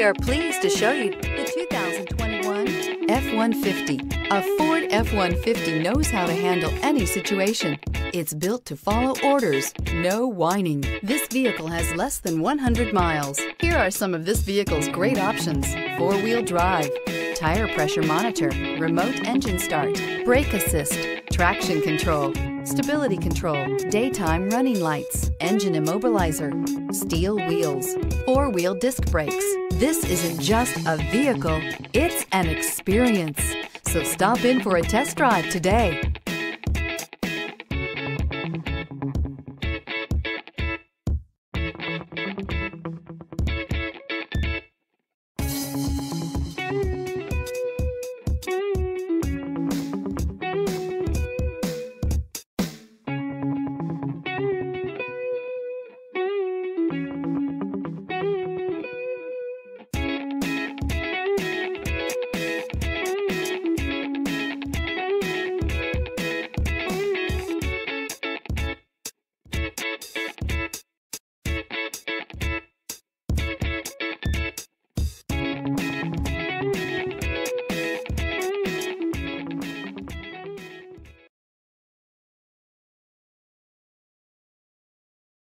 are pleased to show you the 2021 F-150. A Ford F-150 knows how to handle any situation. It's built to follow orders, no whining. This vehicle has less than 100 miles. Here are some of this vehicle's great options: four-wheel drive, tire pressure monitor, remote engine start, brake assist, traction control, stability control, daytime running lights, engine immobilizer, steel wheels, four-wheel disc brakes. This isn't just a vehicle, it's an experience. So stop in for a test drive today.